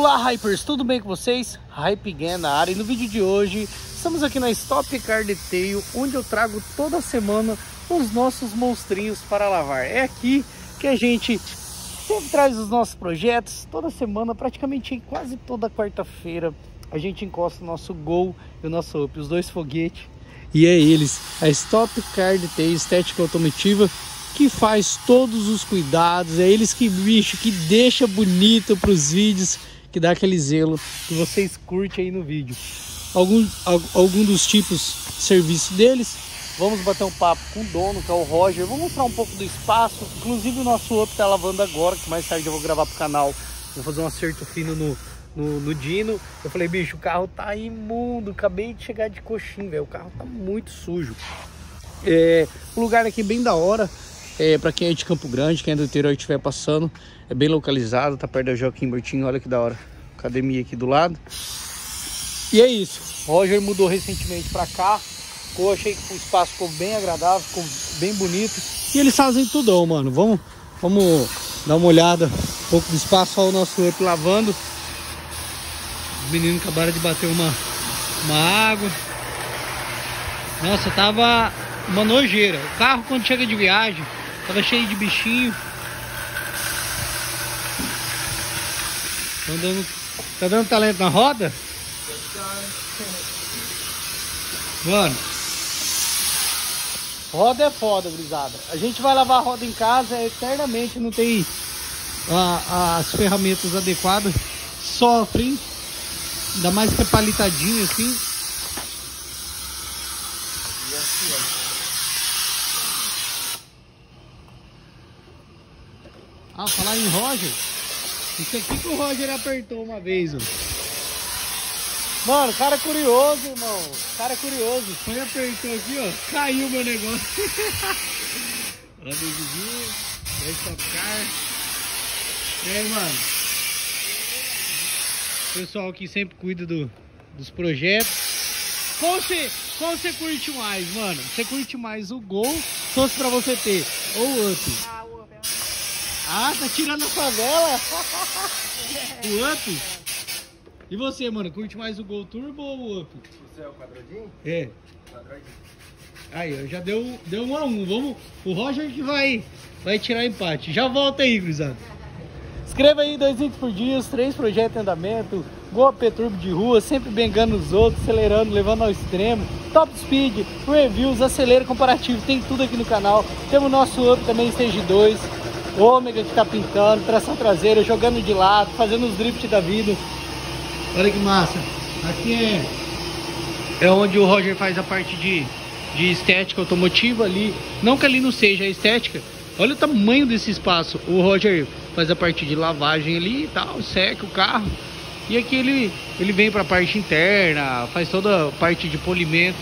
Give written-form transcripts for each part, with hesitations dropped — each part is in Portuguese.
Olá, Hypers, tudo bem com vocês? Hype Gang na área, e no vídeo de hoje estamos aqui na Stock Car Detail, onde eu trago toda semana os nossos monstrinhos para lavar. É aqui que a gente sempre traz os nossos projetos, toda semana, praticamente quase toda quarta-feira, a gente encosta o nosso Gol e o nosso Up, os dois foguetes. E é eles, a Stock Car Detail Estética Automotiva, que faz todos os cuidados. É eles que, bicho, que deixa bonito para os vídeos, que dá aquele zelo que vocês curtem aí no vídeo. Algum dos tipos de serviço deles. Vamos bater um papo com o dono, que é o Roger. Vou mostrar um pouco do espaço. Inclusive o nosso Up tá lavando agora, que mais tarde eu vou gravar pro canal. Vou fazer um acerto fino no Dino. Eu falei, bicho, o carro tá imundo. Acabei de chegar de coxinha, velho. O carro tá muito sujo. O lugar aqui é bem da hora. Para quem é de Campo Grande, quem é do interior e estiver passando, é bem localizado, tá perto da Joaquim Bertinho, olha que da hora. Academia aqui do lado. E é isso. O Roger mudou recentemente para cá. Achei que o espaço ficou bem agradável, ficou bem bonito. E eles fazem tudão, mano. Vamos dar uma olhada um pouco do espaço. Olha o nosso Up lavando. Os meninos acabaram de bater uma água. Nossa, tava uma nojeira. O carro, quando chega de viagem, tava cheio de bichinho. Tá dando talento na roda? Mano, roda é foda, gurizada. A gente vai lavar a roda em casa eternamente, não tem as ferramentas adequadas. Sofre, ainda mais que é palitadinho assim. E assim, ó. Ah, falar em Roger, isso aqui que o Roger apertou uma vez, ó. Mano, cara curioso, irmão. Cara curioso. Foi apertou aqui, ó. Caiu meu negócio. Olha o Didi. Vai tocar. E aí, mano. O pessoal aqui sempre cuida dos projetos. Qual você curte mais, mano? Você curte mais o Gol, se fosse pra você ter, ou o Up? Ah, tá tirando a favela? O Up? E você, mano, curte mais o Gol Turbo ou o Up? Você é o quadradinho? É. Quadradinho. Aí, ó, já deu 1 a 1. Vamos, o Roger que vai tirar empate. Já volta aí, gurizada. Escreva aí 2 vídeos por dia, 3 projetos em andamento, Gol AP Turbo de rua, sempre bengando os outros, acelerando, levando ao extremo, top speed, reviews, acelera comparativo, tem tudo aqui no canal. Temos o nosso Up também, Stage 2, Ômega que tá pintando, tração traseira, jogando de lado, fazendo os drift da vida. Olha que massa. Aqui é onde o Roger faz a parte de estética automotiva ali. Não que ali não seja a estética. Olha o tamanho desse espaço. O Roger faz a parte de lavagem ali e tal, seca o carro. E aqui ele vem para a parte interna, faz toda a parte de polimento.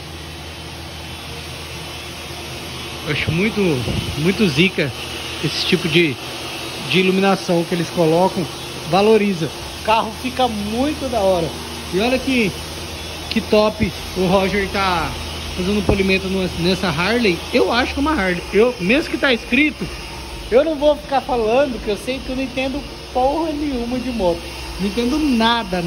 Eu acho muito zica esse tipo de iluminação que eles colocam. Valoriza. O carro fica muito da hora. E olha que top o Roger tá fazendo polimento nessa Harley. Eu acho que é uma Harley. Mesmo que tá escrito, eu não vou ficar falando, que eu sei que eu não entendo porra nenhuma de moto. Não entendo nada.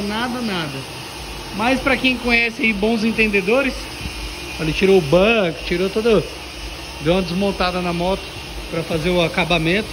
Mas pra quem conhece aí, bons entendedores, ele tirou o banco, tirou todo, deu uma desmontada na moto pra fazer o acabamento.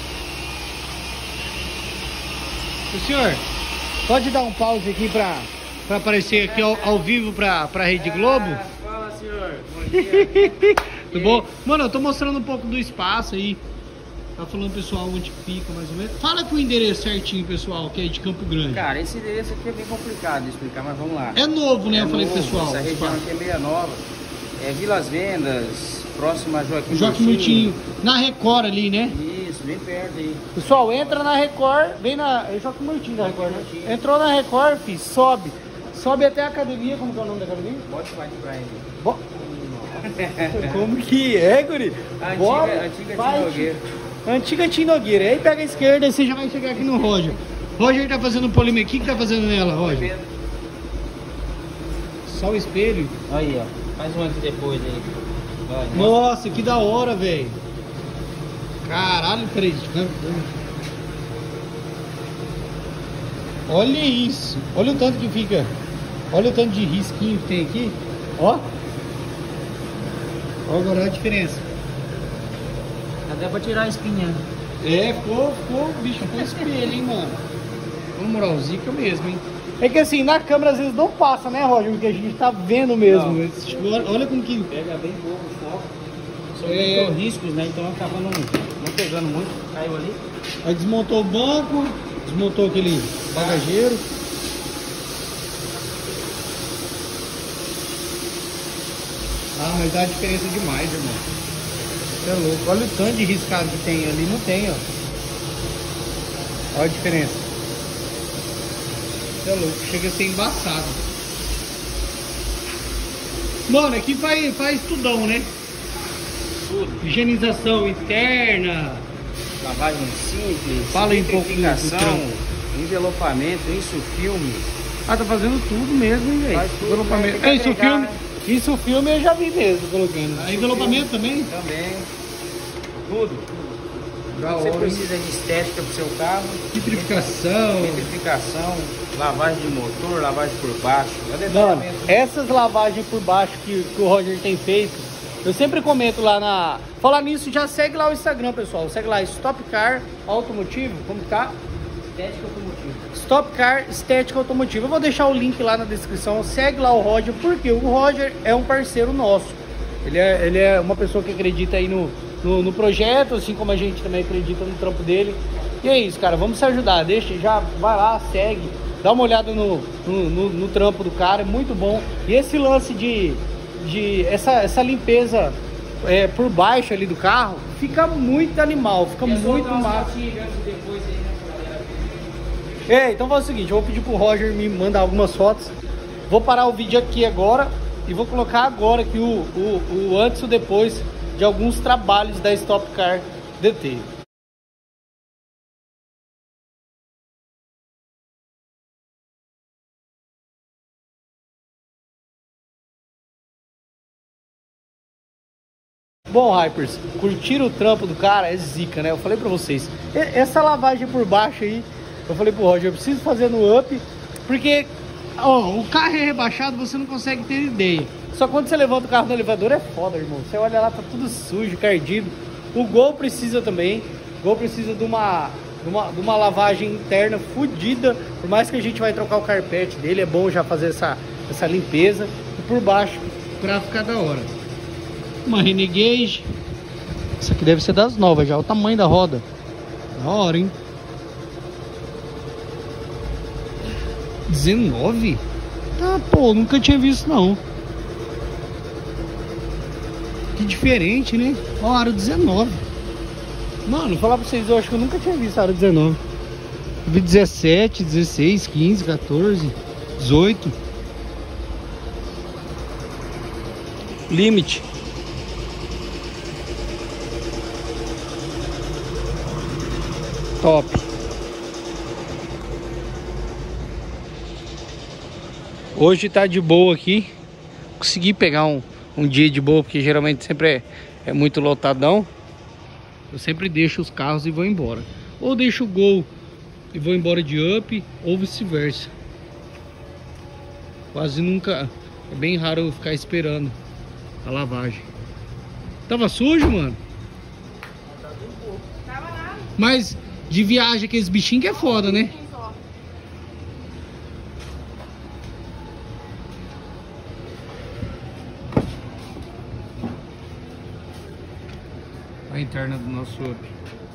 O senhor, pode dar um pause aqui pra aparecer aqui ao vivo pra Rede Globo? Fala, senhor. Bom dia. Tudo bom? Mano, eu tô mostrando um pouco do espaço aí. Tá falando, pessoal, onde fica mais ou menos. Fala com o endereço certinho, pessoal, que é de Campo Grande. Cara, esse endereço aqui é bem complicado de explicar, mas vamos lá. É novo, né? Eu falei novo, pessoal. Essa região aqui é meia nova. É Vilas Vendas, próximo a Joaquim Bertinho. Na Record ali, né? Isso, bem perto aí. Pessoal, entra na Record, bem na... É Joaquim Bertinho da Record, né? Entrou na Record, filho, sobe. Sobe até a academia. Como que é o nome da academia? Pode falar de praia. Como que é, guri? Antiga Tinogueira. Antiga Tinogueira. Aí pega a esquerda e você já vai chegar aqui no Roger. Roger tá fazendo polímero. O que tá fazendo nela, Roger? Só o espelho? Aí, ó. Faz um antes e depois aí. Vai, nossa, que da hora, velho. Caralho, peraí. Olha isso. Olha o tanto que fica. Olha o tanto de risquinho que tem aqui. Ó. Olha agora a diferença. Até pra tirar a espinha. É, ficou, o bicho ficou espelho, hein, mano. Na moral, zica mesmo, hein. É que assim, na câmera às vezes não passa, né, Roger? Porque a gente tá vendo mesmo. Olha como que... Pega bem pouco o foco. São muito riscos, né? Então acaba não pegando muito. Caiu ali. Aí desmontou o banco, desmontou aquele bagageiro. Ah, mas dá diferença demais, irmão. Você é louco. Olha o tanto de riscado que tem ali. Não tem, ó. Olha a diferença. Você é louco. Chega a ser embaçado. Mano, aqui faz tudão, né? Tudo. Higienização interna. Lavagem simples. Fala aí um pouco envelopamento, isso filme. Ah, tá fazendo tudo mesmo, hein, velho? Faz tudo, Envelopamento. né? Isso Agregar, filme. né? Isso filme eu já vi mesmo colocando. Envelopamento também? Também. Tudo. Da Você hora, precisa de estética pro seu carro. Vitrificação. Vitrificação, lavagem de motor, lavagem por baixo. Mano, essas lavagens por baixo que o Roger tem feito, eu sempre comento lá na... Falar nisso, já segue lá o Instagram, pessoal. Segue lá, Stop Car Automotivo. Como que tá? Estética automotiva. Stop Car Estética Automotiva. Eu vou deixar o link lá na descrição. Segue lá o Roger, porque o Roger é um parceiro nosso. Ele é uma pessoa que acredita aí no projeto, assim como a gente também acredita no trampo dele. E é isso, cara. Vamos se ajudar. Deixa, já vai lá, segue. Dá uma olhada no trampo do cara. É muito bom. E esse lance de essa limpeza por baixo ali do carro, fica muito animal. Fica muito massa. Então faz o seguinte, eu vou pedir pro Roger me mandar algumas fotos. Vou parar o vídeo aqui agora e vou colocar agora aqui o antes e o depois de alguns trabalhos da Stop Car Detail. Bom, Hypers, curtiram o trampo do cara? É zica, né? Eu falei pra vocês, essa lavagem por baixo aí, eu falei pro Roger, eu preciso fazer no up, porque o carro é rebaixado, você não consegue ter ideia. Só quando você levanta o carro no elevador é foda, irmão. Você olha lá, tá tudo sujo, cardido. O Gol precisa também. O Gol precisa de uma lavagem interna fodida. Por mais que a gente vai trocar o carpete dele, é bom já fazer essa limpeza. E por baixo, pra ficar da hora. Uma Renegade. Essa aqui deve ser das novas já. O tamanho da roda. Da hora, hein? 19? Ah, pô, nunca tinha visto não. Que diferente, né? Ó, aro 19. Mano, vou falar pra vocês, eu acho que eu nunca tinha visto aro 19. Eu vi 17, 16, 15, 14, 18. Limite. Top. Hoje tá de boa aqui. Consegui pegar um dia de boa, porque geralmente sempre é muito lotadão. Eu sempre deixo os carros e vou embora. Ou deixo o Gol e vou embora de up, ou vice-versa. Quase nunca... É bem raro eu ficar esperando a lavagem. Tava sujo, mano? Tava nada. Mas de viagem aqueles bichinhos que é foda, né? A interna do nosso up.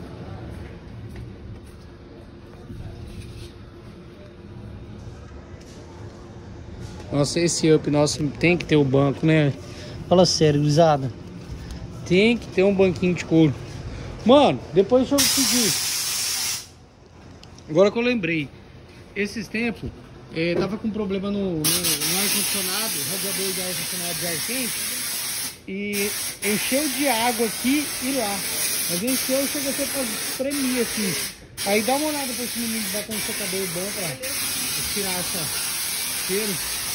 Nossa, esse up nosso tem que ter o banco, né? Fala sério, gurizada. Tem que ter um banquinho de couro. Mano, depois deixa eu pedir. Agora que eu lembrei. Esses tempos, tava com problema no ar-condicionado, radiador de ar-condicionado de ar quente. E encheu de água aqui e lá. Mas encheu e chega a ser pra espremer assim. Aí dá uma olhada pra esse menino que vai com um secador bom pra tirar essa cheiro.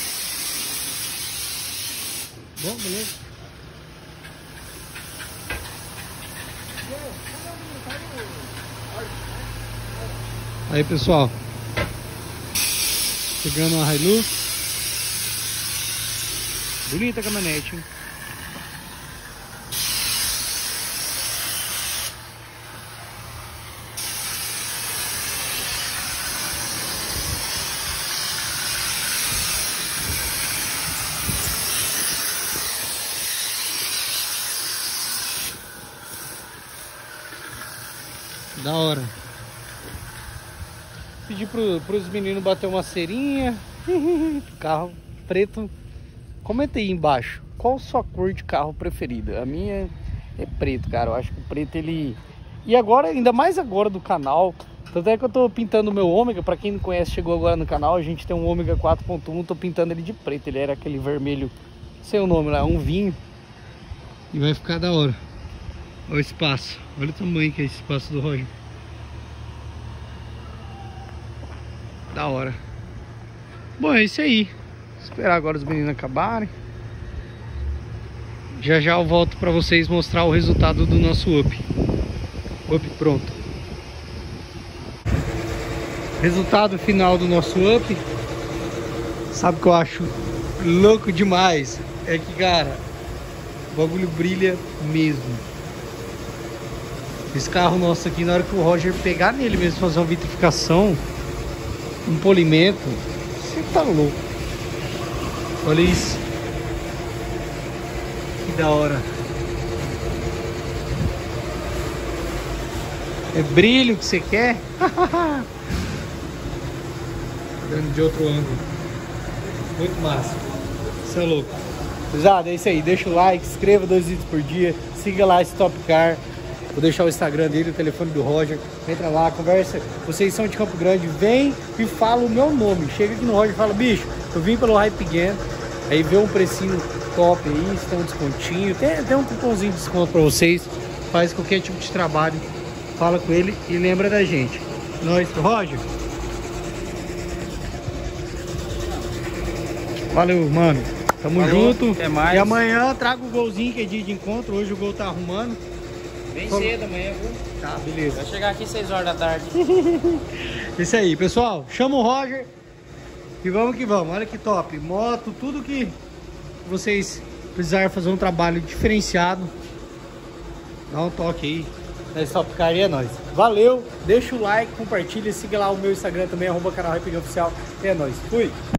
Bom, beleza? Aí, pessoal, Chegando uma Hilux. Bonita a caminhonete, hein? Da hora. Pedi pros meninos bater uma cerinha. Carro preto. Comenta aí embaixo, qual sua cor de carro preferida? A minha é preto, cara. Eu acho que o preto ele... E agora, ainda mais agora do canal. Tanto é que eu tô pintando o meu Ômega. Pra quem não conhece, chegou agora no canal. A gente tem um Ômega 4.1. Tô pintando ele de preto. Ele era aquele vermelho, sei o nome lá, um vinho. E vai ficar da hora. Olha o espaço. Olha o tamanho que é esse espaço do Roger. Da hora. Bom, é isso aí. Esperar agora os meninos acabarem. Já já eu volto pra vocês mostrar o resultado do nosso up. Up pronto. Resultado final do nosso up. Sabe o que eu acho louco demais? É que, cara, o bagulho brilha mesmo. Esse carro nosso aqui, na hora que o Roger pegar nele mesmo, fazer uma vitrificação, um polimento, você tá louco. Olha isso. Que da hora. É brilho que você quer? Dando de outro ângulo. Muito massa. Isso é louco. Pesado, é isso aí. Deixa o like, se inscreva 2 vídeos por dia. Siga lá esse Top Car. Vou deixar o Instagram dele, o telefone do Roger. Entra lá, conversa. Vocês são de Campo Grande, vem e fala o meu nome. Chega aqui no Roger e fala: bicho, eu vim pelo Hype Again. Aí vê um precinho top aí, se tem um descontinho. Tem um cupomzinho de desconto pra vocês. Faz qualquer tipo de trabalho. Fala com ele e lembra da gente. Nós, Roger. Valeu, mano. Tamo junto. Até mais. E amanhã trago o golzinho, que é dia de encontro. Hoje o gol tá arrumando. Bem cedo amanhã, viu? Tá, beleza. Vai chegar aqui 6 horas da tarde. Isso aí, pessoal. Chama o Roger e vamos que vamos. Olha que top. Moto, tudo que vocês precisarem fazer um trabalho diferenciado, dá um toque aí. Na Top Car é nóis. Valeu, deixa o like, compartilha, siga lá o meu Instagram também, @canal Hype Again Oficial. É nóis. Fui!